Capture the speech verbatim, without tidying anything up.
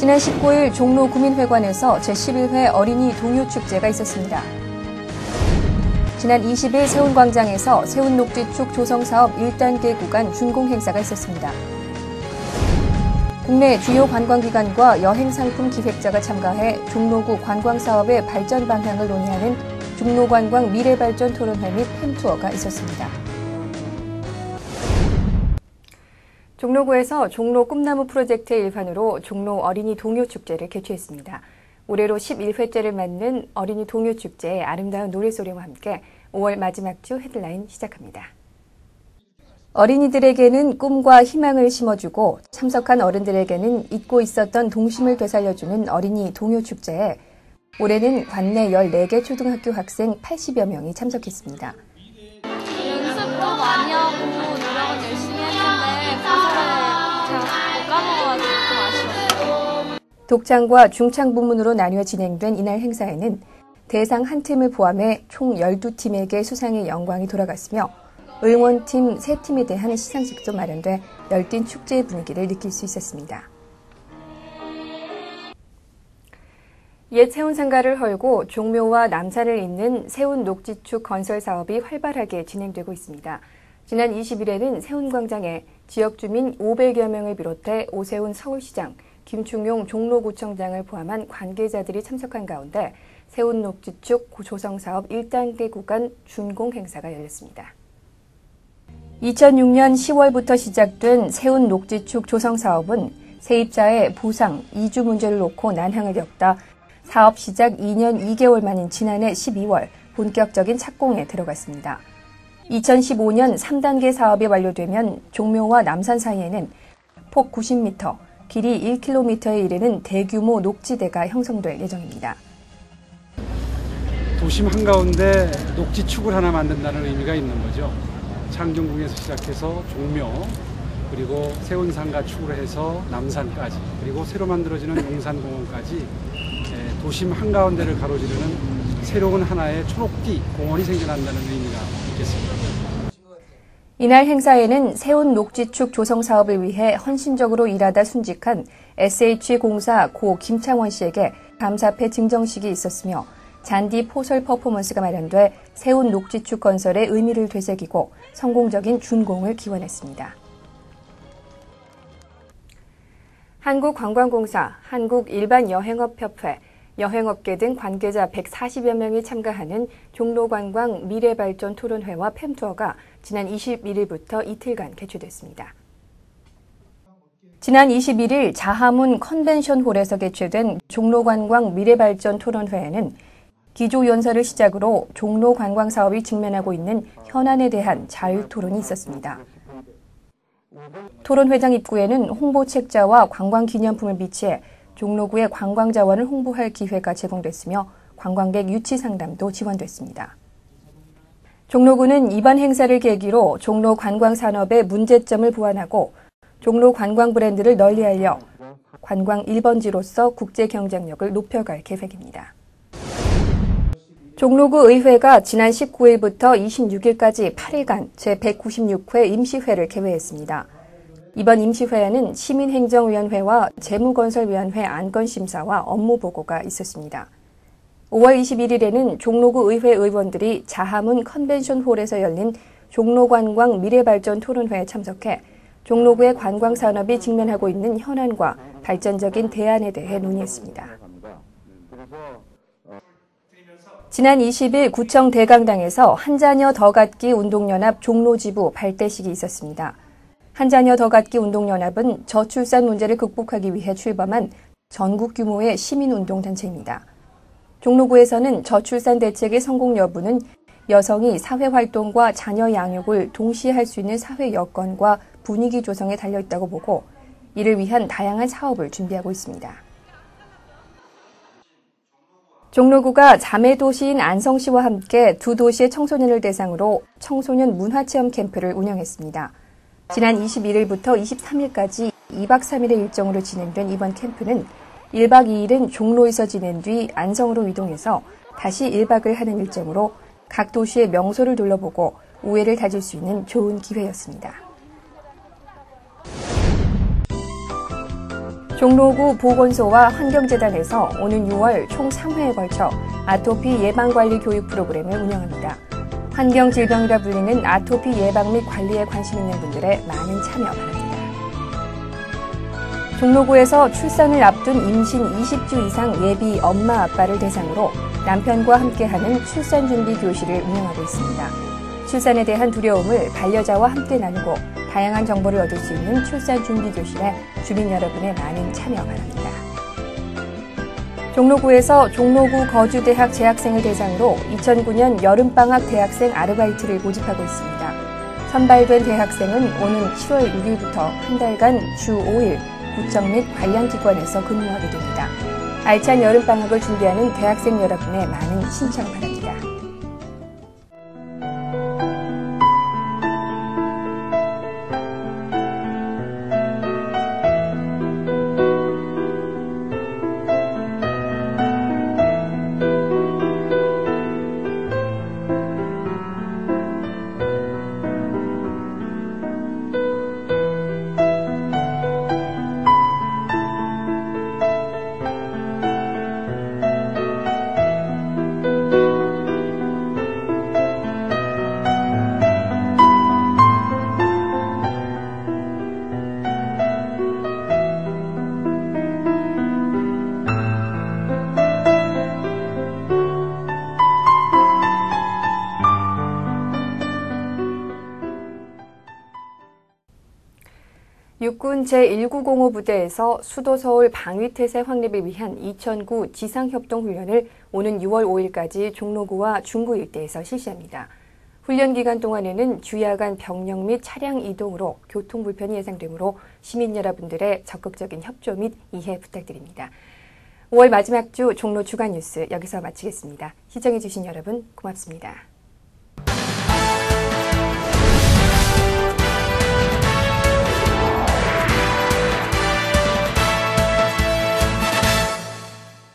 지난 십구일 종로 구민회관에서 제십일 회 어린이 동요축제가 있었습니다. 지난 이십일 세운광장에서 세운녹지축 조성사업 일 단계 구간 준공 행사가 있었습니다. 국내 주요 관광기관과 여행상품 기획자가 참가해 종로구 관광사업의 발전 방향을 논의하는 종로관광 미래발전 토론회 및 팸투어가 있었습니다. 종로구에서 종로 꿈나무 프로젝트의 일환으로 종로 어린이 동요축제를 개최했습니다. 올해로 십일 회째를 맞는 어린이 동요축제의 아름다운 노래소리와 함께 오월 마지막 주 헤드라인 시작합니다. 어린이들에게는 꿈과 희망을 심어주고 참석한 어른들에게는 잊고 있었던 동심을 되살려주는 어린이 동요축제에 올해는 관내 열네 개 초등학교 학생 팔십여 명이 참석했습니다. 연습도 많이 하고 노력은 열심히 했는데 가사를 잘 까먹어가지고 좀 아쉬웠어요. 독창과 중창 부문으로 나뉘어 진행된 이날 행사에는 대상 한 팀을 포함해 총 열두 팀에게 수상의 영광이 돌아갔으며 응원팀 세 팀에 대한 시상식도 마련돼 열띤 축제의 분위기를 느낄 수 있었습니다. 옛 세운상가를 헐고 종묘와 남산을 잇는 세운녹지축 건설 사업이 활발하게 진행되고 있습니다. 지난 이십일에는 세운광장에 지역 주민 오백여 명을 비롯해 오세훈 서울시장, 김충용 종로구청장을 포함한 관계자들이 참석한 가운데 세운녹지축 조성사업 일 단계 구간 준공 행사가 열렸습니다. 이천육년 시월부터 시작된 세운녹지축 조성사업은 세입자의 보상, 이주 문제를 놓고 난항을 겪다 사업 시작 이 년 이 개월 만인 지난해 십이월 본격적인 착공에 들어갔습니다. 이천십오년 삼 단계 사업이 완료되면 종묘와 남산 사이에는 폭 구십 미터, 길이 일 킬로미터에 이르는 대규모 녹지대가 형성될 예정입니다. 도심 한가운데 녹지축을 하나 만든다는 의미가 있는 거죠. 창경궁에서 시작해서 종묘, 그리고 세운상가 축으로 해서 남산까지, 그리고 새로 만들어지는 용산공원까지 도심 한가운데를 가로지르는 새로운 하나의 초록띠 공원이 생겨난다는 의미가 있겠습니다. 이날 행사에는 세운녹지축 조성 사업을 위해 헌신적으로 일하다 순직한 에스에이치공사 고 김창원 씨에게 감사패 증정식이 있었으며 잔디 포설 퍼포먼스가 마련돼 세운녹지축 건설의 의미를 되새기고 성공적인 준공을 기원했습니다. 한국관광공사, 한국일반여행업협회, 여행업계 등 관계자 백사십여 명이 참가하는 종로관광 미래발전 토론회와 팸투어가 지난 이십일일부터 이틀간 개최됐습니다. 지난 이십일일 자하문 컨벤션홀에서 개최된 종로관광 미래발전 토론회에는 기조연설을 시작으로 종로관광사업이 직면하고 있는 현안에 대한 자유토론이 있었습니다. 토론회장 입구에는 홍보책자와 관광기념품을 비치해 종로구의 관광자원을 홍보할 기회가 제공됐으며 관광객 유치 상담도 지원됐습니다. 종로구는 이번 행사를 계기로 종로 관광산업의 문제점을 보완하고 종로 관광 브랜드를 널리 알려 관광 일 번지로서 국제 경쟁력을 높여갈 계획입니다. 종로구 의회가 지난 십구일부터 이십육일까지 팔 일간 제백구십육 회 임시회를 개회했습니다. 이번 임시회에는 시민행정위원회와 재무건설위원회 안건심사와 업무보고가 있었습니다. 오월 이십일일에는 종로구 의회 의원들이 자하문 컨벤션홀에서 열린 종로관광 미래발전 토론회에 참석해 종로구의 관광산업이 직면하고 있는 현안과 발전적인 대안에 대해 논의했습니다. 지난 이십일 구청 대강당에서 한자녀 더 갖기 운동연합 종로지부 발대식이 있었습니다. 한자녀 더 갖기 운동연합은 저출산 문제를 극복하기 위해 출범한 전국 규모의 시민운동단체입니다. 종로구에서는 저출산 대책의 성공 여부는 여성이 사회활동과 자녀 양육을 동시에 할 수 있는 사회 여건과 분위기 조성에 달려있다고 보고 이를 위한 다양한 사업을 준비하고 있습니다. 종로구가 자매도시인 안성시와 함께 두 도시의 청소년을 대상으로 청소년 문화체험 캠프를 운영했습니다. 지난 이십일일부터 이십삼일까지 이박 삼일의 일정으로 진행된 이번 캠프는 일박 이일은 종로에서 지낸 뒤 안성으로 이동해서 다시 일박을 하는 일정으로 각 도시의 명소를 둘러보고 우애를 다질 수 있는 좋은 기회였습니다. 종로구 보건소와 환경재단에서 오는 유월 총 삼 회에 걸쳐 아토피 예방관리 교육 프로그램을 운영합니다. 환경질병이라 불리는 아토피 예방 및 관리에 관심 있는 분들의 많은 참여 바랍니다. 종로구에서 출산을 앞둔 임신 이십 주 이상 예비 엄마 아빠를 대상으로 남편과 함께하는 출산준비 교실을 운영하고 있습니다. 출산에 대한 두려움을 반려자와 함께 나누고 다양한 정보를 얻을 수 있는 출산준비 교실에 주민 여러분의 많은 참여 바랍니다. 종로구에서 종로구 거주대학 재학생을 대상으로 이천구 년 여름방학 대학생 아르바이트를 모집하고 있습니다. 선발된 대학생은 오는 칠월 육일부터 한 달간 주 오 일 구청 및 관련 기관에서 근무하게 됩니다. 알찬 여름방학을 준비하는 대학생 여러분의 많은 신청 바랍니다. 육군 제일구공오 부대에서 수도 서울 방위태세 확립을 위한 이천구 지상협동훈련을 오는 유월 오일까지 종로구와 중구 일대에서 실시합니다. 훈련 기간 동안에는 주야간 병력 및 차량 이동으로 교통 불편이 예상되므로 시민 여러분들의 적극적인 협조 및 이해 부탁드립니다. 오월 마지막 주 종로 주간 뉴스 여기서 마치겠습니다. 시청해주신 여러분 고맙습니다.